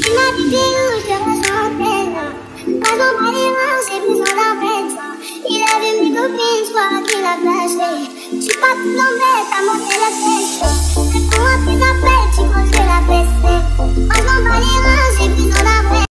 m'as dit où je te ressens peine. Pas dans pas les mains, j'ai besoin d'un médecin. Il a vu mes copines, je crois qu'il a flashé. Je suis pas tout l'embête à monter la tête. Réponds à tes appels.